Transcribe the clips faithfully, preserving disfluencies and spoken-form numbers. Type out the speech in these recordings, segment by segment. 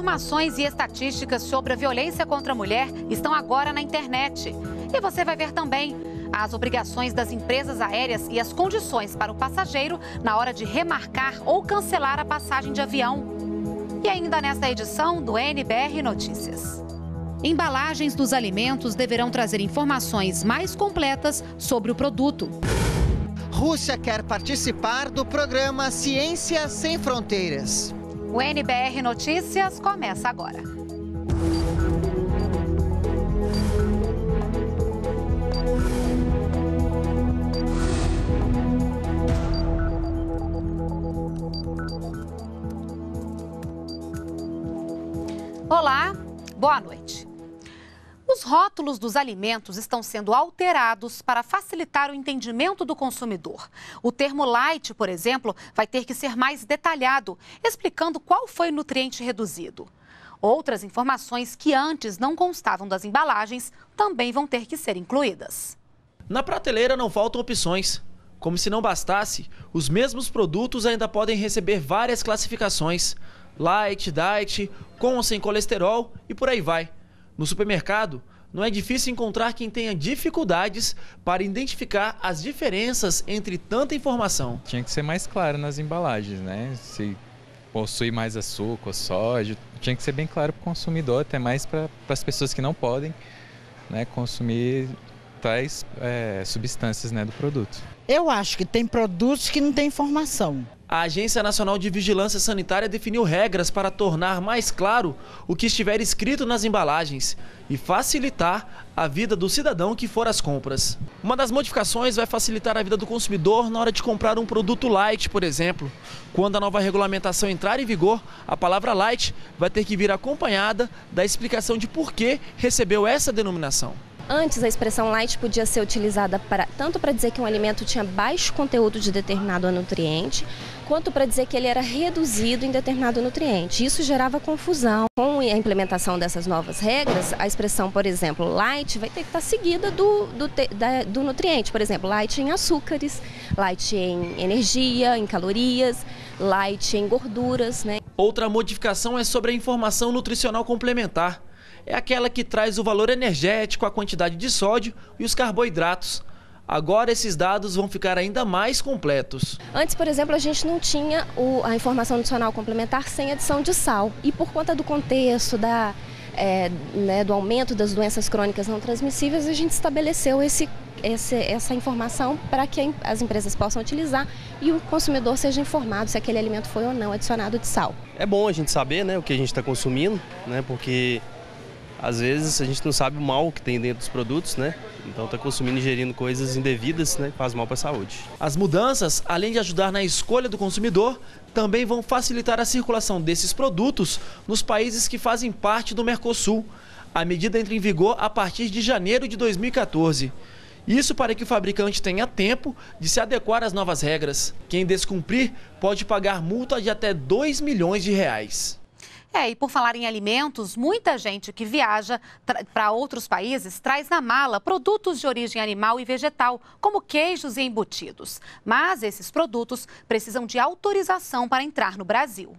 Informações e estatísticas sobre a violência contra a mulher estão agora na internet. E você vai ver também as obrigações das empresas aéreas e as condições para o passageiro na hora de remarcar ou cancelar a passagem de avião. E ainda nesta edição do N B R Notícias. Embalagens dos alimentos deverão trazer informações mais completas sobre o produto. Rússia quer participar do programa Ciência Sem Fronteiras. O N B R Notícias começa agora. Olá, boa noite. Os rótulos dos alimentos estão sendo alterados para facilitar o entendimento do consumidor. O termo light, por exemplo, vai ter que ser mais detalhado, explicando qual foi o nutriente reduzido. Outras informações que antes não constavam das embalagens também vão ter que ser incluídas. Na prateleira não faltam opções. Como se não bastasse, os mesmos produtos ainda podem receber várias classificações. Light, diet, com ou sem colesterol e por aí vai. No supermercado, não é difícil encontrar quem tenha dificuldades para identificar as diferenças entre tanta informação. Tinha que ser mais claro nas embalagens, né? Se possui mais açúcar, sódio, tinha que ser bem claro para o consumidor, até mais para as pessoas que não podem, né, consumir tais é, substâncias, né, do produto. Eu acho que tem produtos que não tem informação. A Agência Nacional de Vigilância Sanitária definiu regras para tornar mais claro o que estiver escrito nas embalagens e facilitar a vida do cidadão que for às compras. Uma das modificações vai facilitar a vida do consumidor na hora de comprar um produto light, por exemplo. Quando a nova regulamentação entrar em vigor, a palavra light vai ter que vir acompanhada da explicação de por que recebeu essa denominação. Antes, a expressão light podia ser utilizada para, tanto para dizer que um alimento tinha baixo conteúdo de determinado nutriente, quanto para dizer que ele era reduzido em determinado nutriente. Isso gerava confusão. Com a implementação dessas novas regras, a expressão, por exemplo, light vai ter que estar seguida do, do, da, do nutriente. Por exemplo, light em açúcares, light em energia, em calorias, light em gorduras, né? Outra modificação é sobre a informação nutricional complementar. É aquela que traz o valor energético, a quantidade de sódio e os carboidratos. Agora esses dados vão ficar ainda mais completos. Antes, por exemplo, a gente não tinha o, a informação nutricional complementar sem adição de sal. E por conta do contexto, da, é, né, do aumento das doenças crônicas não transmissíveis, a gente estabeleceu esse, esse, essa informação para que as empresas possam utilizar e o consumidor seja informado se aquele alimento foi ou não adicionado de sal. É bom a gente saber, né, o que a gente está consumindo, né, porque às vezes a gente não sabe o mal que tem dentro dos produtos, né? Então está consumindo e ingerindo coisas indevidas, né? Que faz mal para a saúde. As mudanças, além de ajudar na escolha do consumidor, também vão facilitar a circulação desses produtos nos países que fazem parte do Mercosul. A medida entra em vigor a partir de janeiro de dois mil e quatorze. Isso para que o fabricante tenha tempo de se adequar às novas regras. Quem descumprir pode pagar multa de até dois milhões de reais. É, e por falar em alimentos, muita gente que viaja para outros países traz na mala produtos de origem animal e vegetal, como queijos e embutidos. Mas esses produtos precisam de autorização para entrar no Brasil.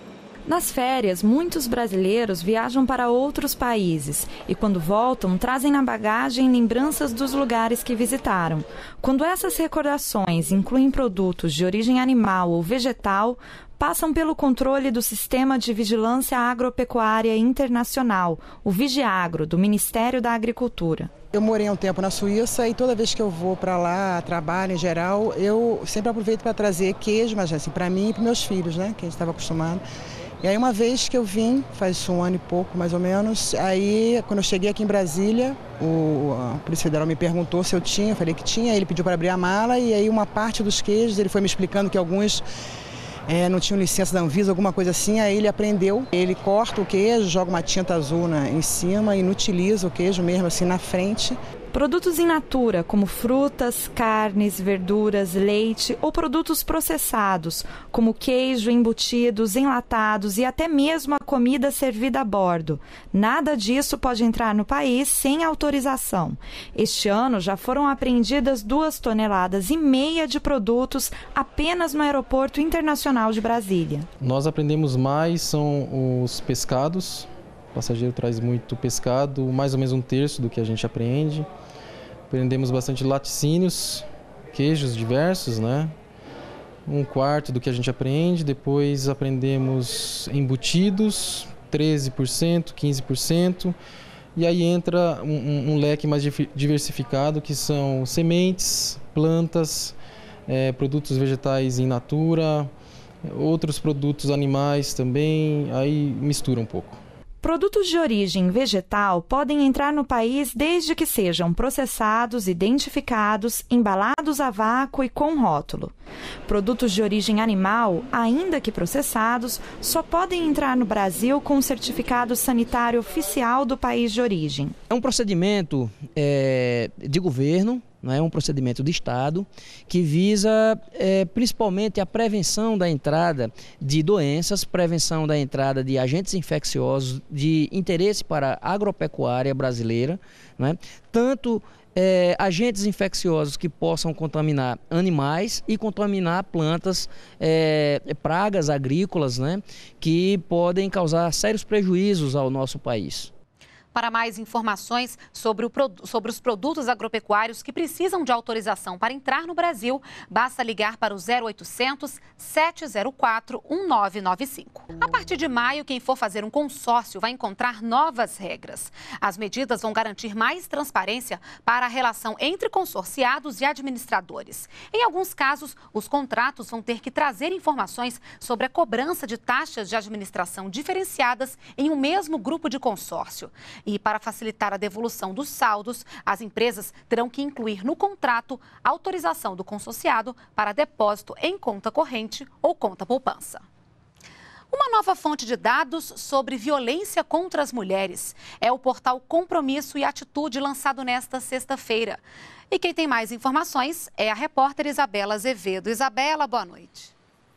Nas férias, muitos brasileiros viajam para outros países e, quando voltam, trazem na bagagem lembranças dos lugares que visitaram. Quando essas recordações incluem produtos de origem animal ou vegetal, passam pelo controle do Sistema de Vigilância Agropecuária Internacional, o Vigiagro, do Ministério da Agricultura. Eu morei um tempo na Suíça e toda vez que eu vou para lá, trabalho em geral, eu sempre aproveito para trazer queijo, mas assim, para mim e para meus filhos, né, que a gente estava acostumado. E aí uma vez que eu vim, faz um ano e pouco mais ou menos, aí quando eu cheguei aqui em Brasília, o, a Polícia Federal me perguntou se eu tinha, eu falei que tinha, ele pediu para abrir a mala e aí uma parte dos queijos, ele foi me explicando que alguns É, não tinham licença da Anvisa, alguma coisa assim, aí ele aprendeu, ele corta o queijo, joga uma tinta azul na, em cima, inutiliza o queijo mesmo assim na frente, Produtos in natura, como frutas, carnes, verduras, leite ou produtos processados, como queijo, embutidos, enlatados e até mesmo a comida servida a bordo. Nada disso pode entrar no país sem autorização. Este ano já foram apreendidas duas toneladas e meia de produtos apenas no Aeroporto Internacional de Brasília. Nós aprendemos mais são os pescados. O passageiro traz muito pescado, mais ou menos um terço do que a gente apreende. Aprendemos bastante laticínios, queijos diversos, né? Um quarto do que a gente aprende. Depois aprendemos embutidos, treze por cento, quinze por cento. E aí entra um, um leque mais diversificado, que são sementes, plantas, é, produtos vegetais in natura, outros produtos animais também, aí mistura um pouco. Produtos de origem vegetal podem entrar no país desde que sejam processados, identificados, embalados a vácuo e com rótulo. Produtos de origem animal, ainda que processados, só podem entrar no Brasil com o certificado sanitário oficial do país de origem. É um procedimento é, de governo, não é um procedimento de Estado, que visa é, principalmente a prevenção da entrada de doenças, prevenção da entrada de agentes infecciosos de interesse para a agropecuária brasileira, não é? Tanto é, agentes infecciosos que possam contaminar animais e contaminar plantas, é, pragas agrícolas, né, que podem causar sérios prejuízos ao nosso país. Para mais informações sobre, o, sobre os produtos agropecuários que precisam de autorização para entrar no Brasil, basta ligar para o zero oitocentos, sete zero quatro, um nove nove cinco. A partir de maio, quem for fazer um consórcio vai encontrar novas regras. As medidas vão garantir mais transparência para a relação entre consorciados e administradores. Em alguns casos, os contratos vão ter que trazer informações sobre a cobrança de taxas de administração diferenciadas em um mesmo grupo de consórcio. E para facilitar a devolução dos saldos, as empresas terão que incluir no contrato a autorização do consorciado para depósito em conta corrente ou conta poupança. Uma nova fonte de dados sobre violência contra as mulheres é o portal Compromisso e Atitude, lançado nesta sexta-feira. E quem tem mais informações é a repórter Isabela Azevedo. Isabela, boa noite.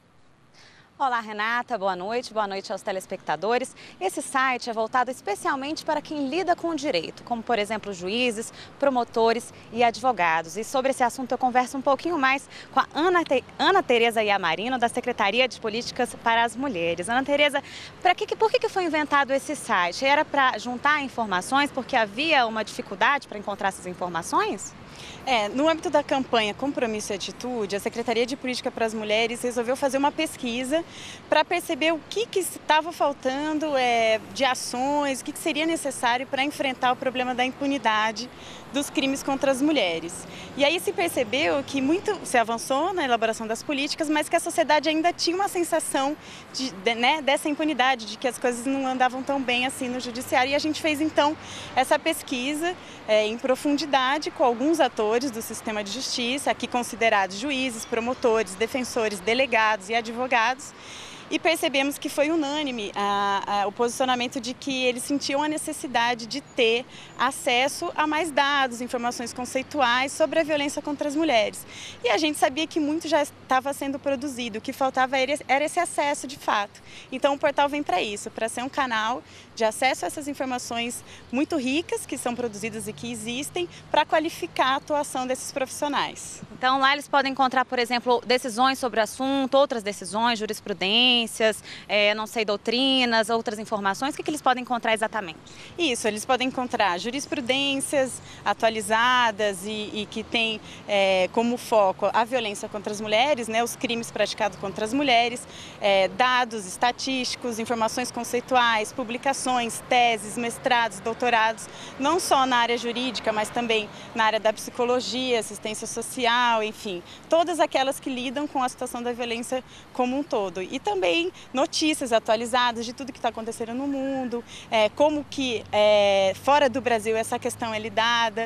Olá, Renata, boa noite, boa noite aos telespectadores. Esse site é voltado especialmente para quem lida com o direito, como, por exemplo, juízes, promotores e advogados. E sobre esse assunto eu converso um pouquinho mais com a Ana, Te... Ana Tereza Iamarino, da Secretaria de Políticas para as Mulheres. Ana Tereza, pra que, por que foi inventado esse site? Era para juntar informações porque havia uma dificuldade para encontrar essas informações? É, no âmbito da campanha Compromisso e Atitude, a Secretaria de Política para as Mulheres resolveu fazer uma pesquisa para perceber o que, que estava faltando é, de ações, o que, que seria necessário para enfrentar o problema da impunidade dos crimes contra as mulheres. E aí se percebeu que muito se avançou na elaboração das políticas, mas que a sociedade ainda tinha uma sensação de, de, né, dessa impunidade, de que as coisas não andavam tão bem assim no judiciário. E a gente fez então essa pesquisa é, em profundidade com alguns atores do sistema de justiça, aqui considerados juízes, promotores, defensores, delegados e advogados. E percebemos que foi unânime a, a, o posicionamento de que eles sentiam a necessidade de ter acesso a mais dados, informações conceituais sobre a violência contra as mulheres. E a gente sabia que muito já estava sendo produzido, o que faltava era esse acesso de fato. Então o portal vem para isso, para ser um canal de acesso a essas informações muito ricas que são produzidas e que existem, para qualificar a atuação desses profissionais. Então lá eles podem encontrar, por exemplo, decisões sobre o assunto, outras decisões, jurisprudência, É, não sei, doutrinas, outras informações, o que, que eles podem encontrar exatamente? Isso, eles podem encontrar jurisprudências atualizadas e, e que tem é, como foco a violência contra as mulheres, né, os crimes praticados contra as mulheres, é, dados estatísticos, informações conceituais, publicações, teses, mestrados, doutorados, não só na área jurídica, mas também na área da psicologia, assistência social, enfim, todas aquelas que lidam com a situação da violência como um todo. E também notícias atualizadas de tudo que está acontecendo no mundo, é, como que é, fora do Brasil essa questão é lidada,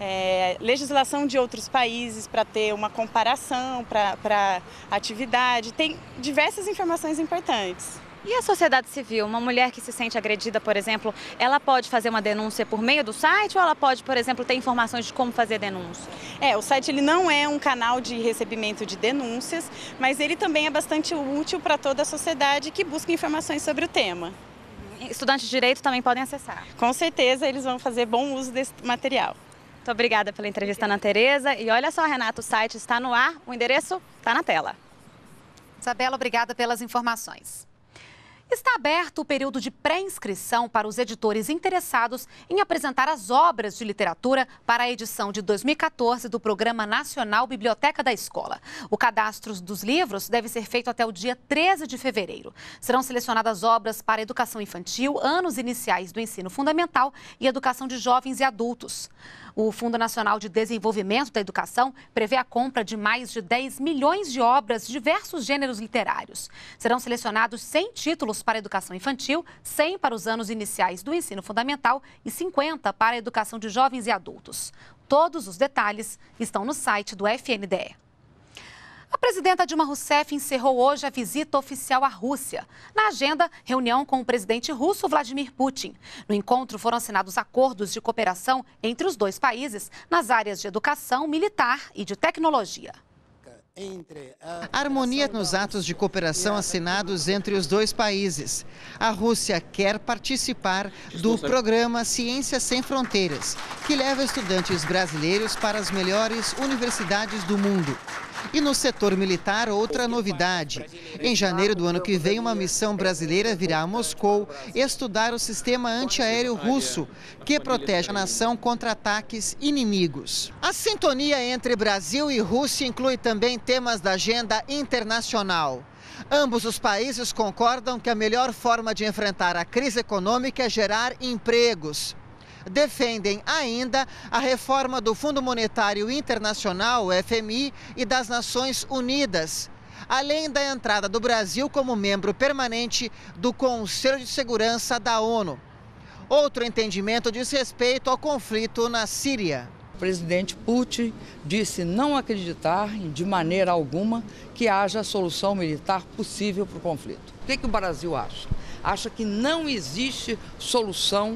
é, legislação de outros países para ter uma comparação para a atividade, tem diversas informações importantes. E a sociedade civil, uma mulher que se sente agredida, por exemplo, ela pode fazer uma denúncia por meio do site ou ela pode, por exemplo, ter informações de como fazer denúncia? É, o site ele não é um canal de recebimento de denúncias, mas ele também é bastante útil para toda a sociedade que busca informações sobre o tema. Estudantes de direito também podem acessar? Com certeza eles vão fazer bom uso desse material. Muito obrigada pela entrevista, Ana Tereza. E olha só, Renata, o site está no ar, o endereço está na tela. Isabela, obrigada pelas informações. Está aberto o período de pré-inscrição para os editores interessados em apresentar as obras de literatura para a edição de dois mil e quatorze do Programa Nacional Biblioteca da Escola. O cadastro dos livros deve ser feito até o dia treze de fevereiro. Serão selecionadas obras para educação infantil, anos iniciais do ensino fundamental e educação de jovens e adultos. O Fundo Nacional de Desenvolvimento da Educação prevê a compra de mais de dez milhões de obras de diversos gêneros literários. Serão selecionados cem títulos para a educação infantil, cem para os anos iniciais do ensino fundamental e cinquenta para a educação de jovens e adultos. Todos os detalhes estão no site do F N D E. A presidenta Dilma Rousseff encerrou hoje a visita oficial à Rússia. Na agenda, reunião com o presidente russo Vladimir Putin. No encontro foram assinados acordos de cooperação entre os dois países nas áreas de educação, militar e de tecnologia. Harmonia nos atos de cooperação assinados entre os dois países. A Rússia quer participar do programa Ciência Sem Fronteiras, que leva estudantes brasileiros para as melhores universidades do mundo. E no setor militar, outra novidade. Em janeiro do ano que vem, uma missão brasileira virá a Moscou estudar o sistema antiaéreo russo, que protege a nação contra ataques inimigos. A sintonia entre Brasil e Rússia inclui também temas da agenda internacional. Ambos os países concordam que a melhor forma de enfrentar a crise econômica é gerar empregos. Defendem ainda a reforma do Fundo Monetário Internacional, o F M I, e das Nações Unidas, além da entrada do Brasil como membro permanente do Conselho de Segurança da ONU. Outro entendimento diz respeito ao conflito na Síria. O presidente Putin disse não acreditar de maneira alguma que haja solução militar possível para o conflito. O que, que o Brasil acha? Acha que não existe solução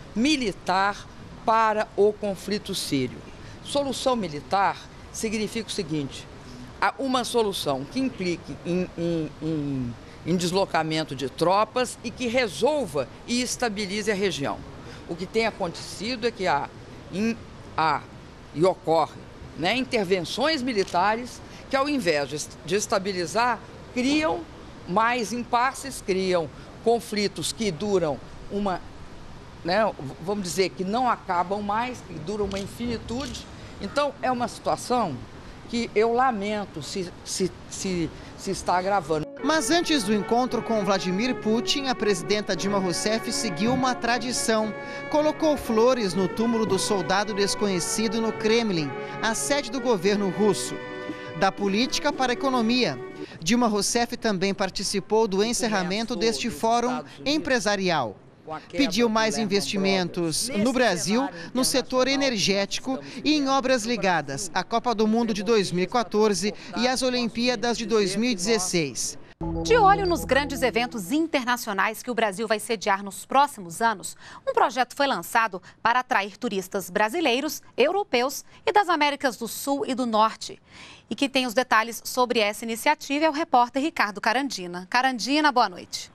militar para o conflito sírio. Solução militar significa o seguinte: uma solução que implique em, em, em, em deslocamento de tropas e que resolva e estabilize a região. O que tem acontecido é que há, em, há e ocorre né, intervenções militares que, ao invés de, de estabilizar, criam mais impasses, criam conflitos que duram uma Né, vamos dizer, que não acabam mais, que duram uma infinitude. Então, é uma situação que eu lamento se, se, se, se está agravando. Mas antes do encontro com Vladimir Putin, a presidenta Dilma Rousseff seguiu uma tradição. Colocou flores no túmulo do soldado desconhecido no Kremlin, a sede do governo russo. Da política para a economia. Dilma Rousseff também participou do encerramento deste fórum empresarial. Pediu mais investimentos no Brasil, no setor energético e em obras ligadas à Copa do Mundo de dois mil e quatorze e às Olimpíadas de dois mil e dezesseis. De olho nos grandes eventos internacionais que o Brasil vai sediar nos próximos anos, um projeto foi lançado para atrair turistas brasileiros, europeus e das Américas do Sul e do Norte. E quem tem os detalhes sobre essa iniciativa é o repórter Ricardo Carandina. Carandina, boa noite.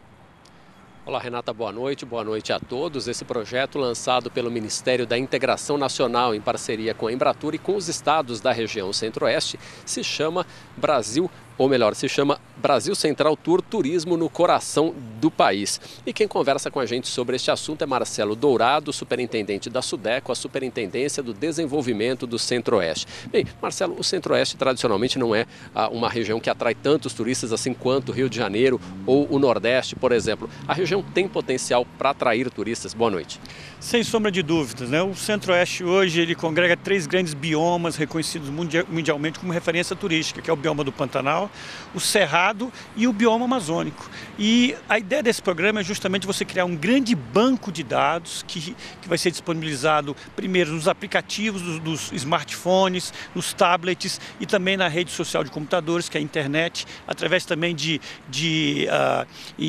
Olá, Renata, boa noite. Boa noite a todos. Esse projeto, lançado pelo Ministério da Integração Nacional em parceria com a Embratur e com os estados da região Centro-Oeste, se chama Brasil, ou melhor, se chama Brasil Central Tour Turismo no Coração do País. E quem conversa com a gente sobre este assunto é Marcelo Dourado, superintendente da SUDECO, a Superintendência do Desenvolvimento do Centro-Oeste. Bem, Marcelo, o Centro-Oeste tradicionalmente não é ah, uma região que atrai tantos turistas assim quanto o Rio de Janeiro ou o Nordeste, por exemplo. A região tem potencial para atrair turistas? Boa noite. Sem sombra de dúvidas, né? O Centro-Oeste hoje ele congrega três grandes biomas reconhecidos mundialmente como referência turística, que é o bioma do Pantanal, Pantanal, o Cerrado e o bioma amazônico. E a ideia desse programa é justamente você criar um grande banco de dados que, que vai ser disponibilizado primeiro nos aplicativos dos, dos smartphones, nos tablets e também na rede social de computadores, que é a internet, através também de, de uh,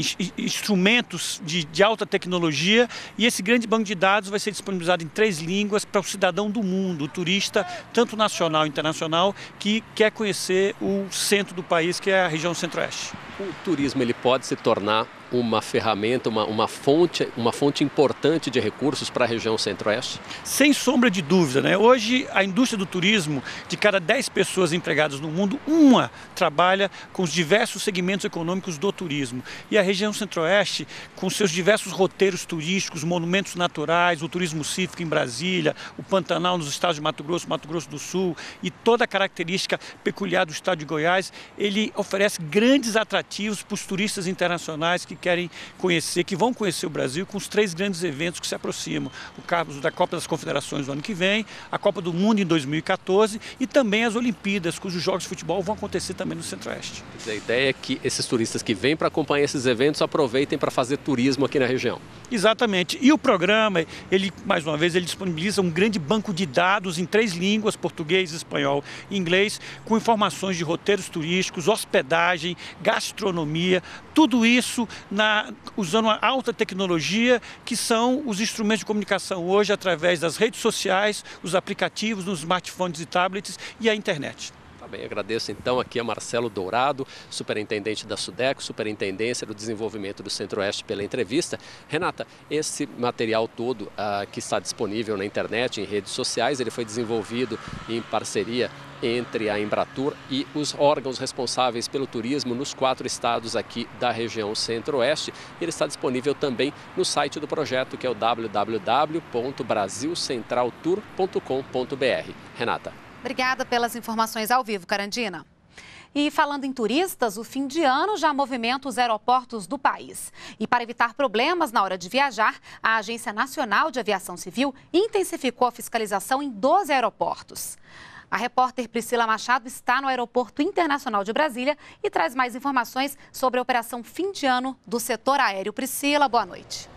instrumentos de, de alta tecnologia. E esse grande banco de dados vai ser disponibilizado em três línguas para o cidadão do mundo, o turista, tanto nacional e internacional, que quer conhecer o centro do país, que é a região centro-oeste. O turismo ele pode se tornar uma ferramenta, uma, uma, fonte, uma fonte importante de recursos para a região centro-oeste? Sem sombra de dúvida, né? Hoje, a indústria do turismo, de cada dez pessoas empregadas no mundo, uma trabalha com os diversos segmentos econômicos do turismo. E a região centro-oeste, com seus diversos roteiros turísticos, monumentos naturais, o turismo cívico em Brasília, o Pantanal nos estados de Mato Grosso, Mato Grosso do Sul e toda a característica peculiar do estado de Goiás, ele oferece grandes atrativos para os turistas internacionais que querem conhecer, que vão conhecer o Brasil com os três grandes eventos que se aproximam. O caso da Copa das Confederações do ano que vem, a Copa do Mundo em dois mil e quatorze e também as Olimpíadas, cujos jogos de futebol vão acontecer também no Centro-Oeste. A ideia é que esses turistas que vêm para acompanhar esses eventos aproveitem para fazer turismo aqui na região. Exatamente. E o programa, ele, mais uma vez, ele disponibiliza um grande banco de dados em três línguas, português, espanhol e inglês, com informações de roteiros turísticos, hospedagem, gastronomia, tudo isso na, usando a alta tecnologia, que são os instrumentos de comunicação hoje através das redes sociais, os aplicativos nos smartphones e tablets e a internet. Tá bem, agradeço então aqui a Marcelo Dourado, superintendente da SUDECO, Superintendência do Desenvolvimento do Centro-Oeste, pela entrevista. Renata, esse material todo uh, que está disponível na internet, em redes sociais, ele foi desenvolvido em parceria entre a Embratur e os órgãos responsáveis pelo turismo nos quatro estados aqui da região Centro-Oeste. Ele está disponível também no site do projeto, que é o w w w ponto brasil central tour ponto com ponto b r. Renata. Obrigada pelas informações ao vivo, Carandina. E falando em turistas, o fim de ano já movimenta os aeroportos do país. E para evitar problemas na hora de viajar, a Agência Nacional de Aviação Civil intensificou a fiscalização em doze aeroportos. A repórter Priscila Machado está no Aeroporto Internacional de Brasília e traz mais informações sobre a operação fim de ano do setor aéreo. Priscila, boa noite.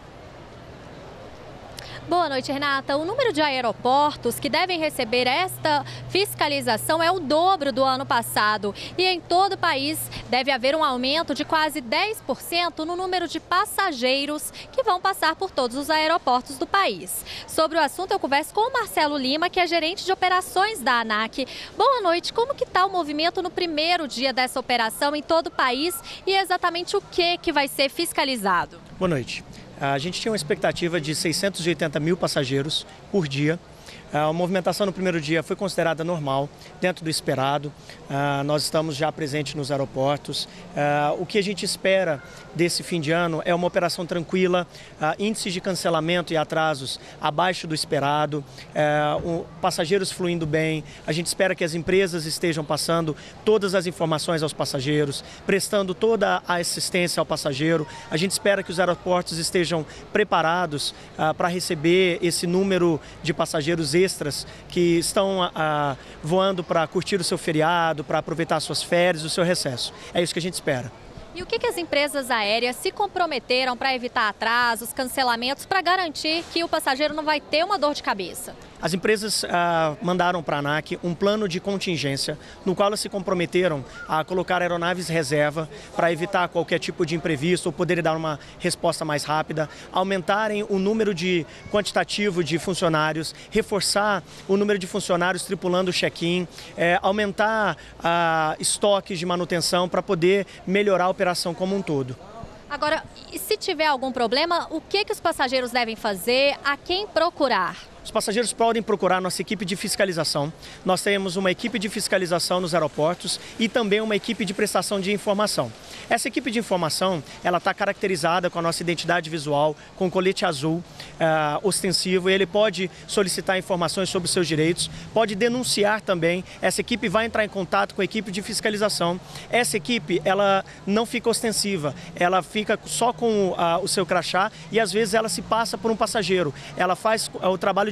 Boa noite, Renata. O número de aeroportos que devem receber esta fiscalização é o dobro do ano passado. E em todo o país deve haver um aumento de quase dez por cento no número de passageiros que vão passar por todos os aeroportos do país. Sobre o assunto, eu converso com o Marcelo Lima, que é gerente de operações da ANAC. Boa noite. Como que está o movimento no primeiro dia dessa operação em todo o país e exatamente o que, que vai ser fiscalizado? Boa noite. A gente tinha uma expectativa de seiscentos e oitenta mil passageiros por dia. A movimentação no primeiro dia foi considerada normal, dentro do esperado. Nós estamos já presentes nos aeroportos. O que a gente espera desse fim de ano é uma operação tranquila, índices de cancelamento e atrasos abaixo do esperado, passageiros fluindo bem. A gente espera que as empresas estejam passando todas as informações aos passageiros, prestando toda a assistência ao passageiro. A gente espera que os aeroportos estejam preparados para receber esse número de passageiros extras que estão ah, voando para curtir o seu feriado, para aproveitar suas férias, o seu recesso. É isso que a gente espera. E o que, que as empresas aéreas se comprometeram para evitar atrasos, cancelamentos, para garantir que o passageiro não vai ter uma dor de cabeça? As empresas ah, mandaram para a ANAC um plano de contingência, no qual elas se comprometeram a colocar aeronaves reserva para evitar qualquer tipo de imprevisto ou poderem dar uma resposta mais rápida, aumentarem o número de quantitativo de funcionários, reforçar o número de funcionários tripulando o check-in, é, aumentar ah, estoques de manutenção para poder melhorar a operação como um todo. Agora, e se tiver algum problema, o que, que os passageiros devem fazer? A quem procurar? Os passageiros podem procurar nossa equipe de fiscalização. Nós temos uma equipe de fiscalização nos aeroportos e também uma equipe de prestação de informação. Essa equipe de informação, ela está caracterizada com a nossa identidade visual, com colete azul, uh, ostensivo, e ele pode solicitar informações sobre os seus direitos, pode denunciar também. Essa equipe vai entrar em contato com a equipe de fiscalização. Essa equipe, ela não fica ostensiva, ela fica só com uh, o seu crachá e às vezes ela se passa por um passageiro. Ela faz o trabalho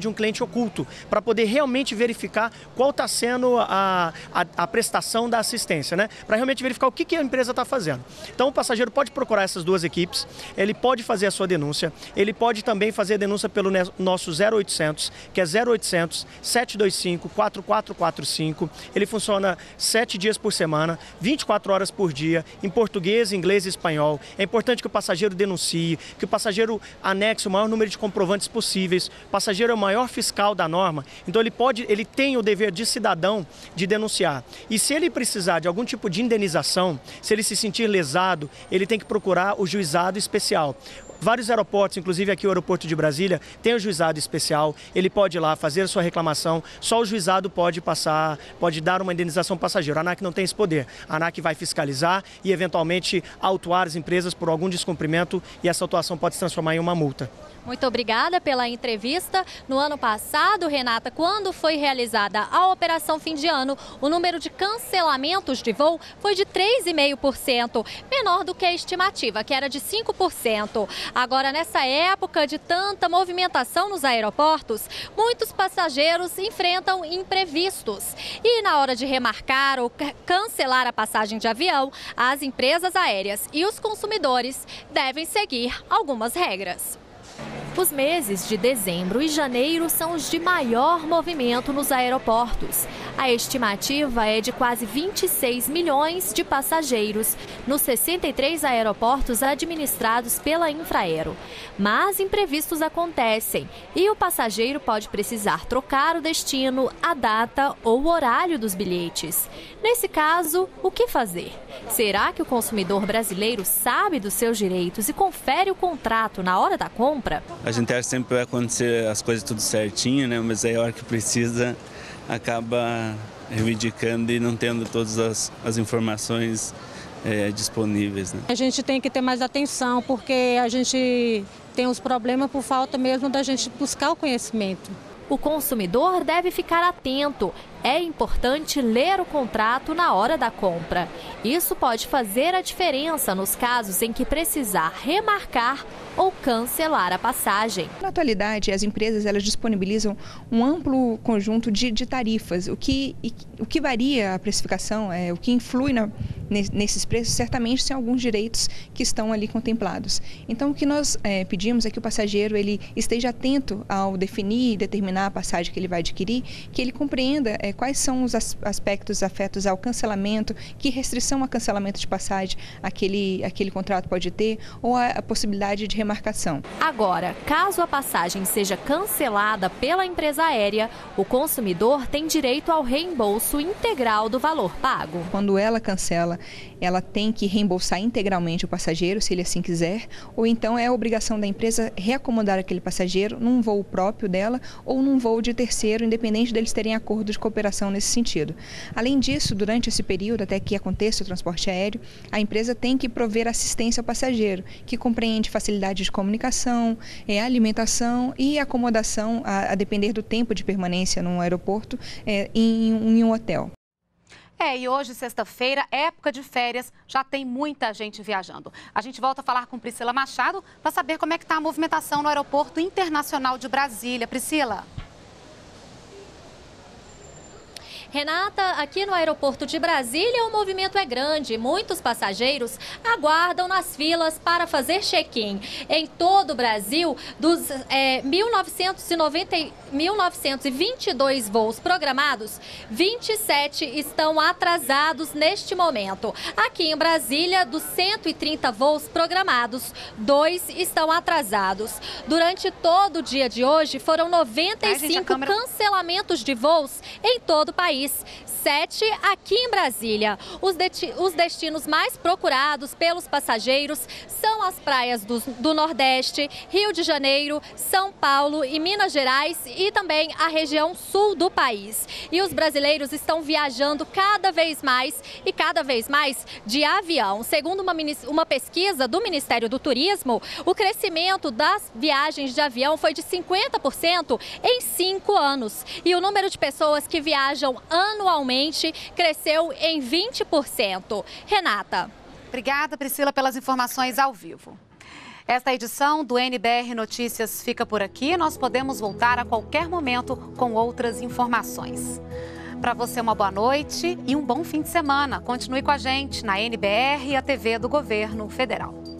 de um cliente oculto, para poder realmente verificar qual está sendo a, a, a prestação da assistência, né? Para realmente verificar o que, que a empresa está fazendo. Então o passageiro pode procurar essas duas equipes, ele pode fazer a sua denúncia, ele pode também fazer a denúncia pelo nosso zero oitocentos, que é zero oitocentos, sete dois cinco, quatro quatro quatro cinco. Ele funciona sete dias por semana, vinte e quatro horas por dia, em português, inglês e espanhol. É importante que o passageiro denuncie, que o passageiro anexe o maior número de comprovantes possíveis. O passageiro é o maior fiscal da norma, então ele pode, ele tem o dever de cidadão de denunciar. E se ele precisar de algum tipo de indenização, se ele se sentir lesado, ele tem que procurar o juizado especial. Vários aeroportos, inclusive aqui o aeroporto de Brasília, tem o juizado especial, ele pode ir lá fazer a sua reclamação, só o juizado pode passar, pode dar uma indenização ao passageiro. A ANAC não tem esse poder. A ANAC vai fiscalizar e eventualmente autuar as empresas por algum descumprimento e essa autuação pode se transformar em uma multa. Muito obrigada pela entrevista. No ano passado, Renata, quando foi realizada a Operação Fim de Ano, o número de cancelamentos de voo foi de três vírgula cinco por cento, menor do que a estimativa, que era de cinco por cento. Agora, nessa época de tanta movimentação nos aeroportos, muitos passageiros enfrentam imprevistos. E na hora de remarcar ou cancelar a passagem de avião, as empresas aéreas e os consumidores devem seguir algumas regras. Os meses de dezembro e janeiro são os de maior movimento nos aeroportos. A estimativa é de quase vinte e seis milhões de passageiros nos sessenta e três aeroportos administrados pela Infraero. Mas imprevistos acontecem e o passageiro pode precisar trocar o destino, a data ou o horário dos bilhetes. Nesse caso, o que fazer? Será que o consumidor brasileiro sabe dos seus direitos e confere o contrato na hora da compra? A gente acha que sempre vai acontecer as coisas tudo certinho, né? Mas aí a hora que precisa acaba reivindicando e não tendo todas as, as informações é, disponíveis, né? A gente tem que ter mais atenção porque a gente tem os problemas por falta mesmo da gente buscar o conhecimento. O consumidor deve ficar atento. É importante ler o contrato na hora da compra. Isso pode fazer a diferença nos casos em que precisar remarcar ou cancelar a passagem. Na atualidade, as empresas elas disponibilizam um amplo conjunto de, de tarifas. O que, o que varia a precificação, é, o que influi na, nesses preços, certamente são alguns direitos que estão ali contemplados. Então, o que nós é, pedimos é que o passageiro ele esteja atento ao definir e determinar a passagem que ele vai adquirir, que ele compreenda é, quais são os aspectos afetos ao cancelamento, que restrição a cancelamento de passagem aquele, aquele contrato pode ter, ou a, a possibilidade de remarcação. Agora, caso a passagem seja cancelada pela empresa aérea, o consumidor tem direito ao reembolso integral do valor pago. Quando ela cancela, ela tem que reembolsar integralmente o passageiro, se ele assim quiser, ou então é a obrigação da empresa reacomodar aquele passageiro num voo próprio dela ou num voo de terceiro, independente deles terem acordo de cooperação nesse sentido. Além disso, durante esse período, até que aconteça o transporte aéreo, a empresa tem que prover assistência ao passageiro, que compreende facilidade de comunicação, é, alimentação e acomodação, a, a depender do tempo de permanência num aeroporto, é, em, em um hotel. É, e hoje, sexta-feira, época de férias, já tem muita gente viajando. A gente volta a falar com Priscila Machado para saber como é que está a movimentação no Aeroporto Internacional de Brasília. Priscila. Renata, aqui no aeroporto de Brasília o movimento é grande. Muitos passageiros aguardam nas filas para fazer check-in. Em todo o Brasil, dos é, mil novecentos e vinte e dois voos programados, vinte e sete estão atrasados neste momento. Aqui em Brasília, dos cento e trinta voos programados, dois estão atrasados. Durante todo o dia de hoje, foram noventa e cinco Ai, gente, câmera... cancelamentos de voos em todo o país. Sete aqui em Brasília. Os, os destinos mais procurados pelos passageiros são as praias do, do Nordeste, Rio de Janeiro, São Paulo e Minas Gerais e também a região sul do país. E os brasileiros estão viajando cada vez mais e cada vez mais de avião. Segundo uma, uma pesquisa do Ministério do Turismo, o crescimento das viagens de avião foi de cinquenta por cento em cinco anos. E o número de pessoas que viajam anualmente cresceu em vinte por cento. Renata. Obrigada, Priscila, pelas informações ao vivo. Esta edição do N B R Notícias fica por aqui. Nós podemos voltar a qualquer momento com outras informações. Para você, uma boa noite e um bom fim de semana. Continue com a gente na N B R e a T V do Governo Federal.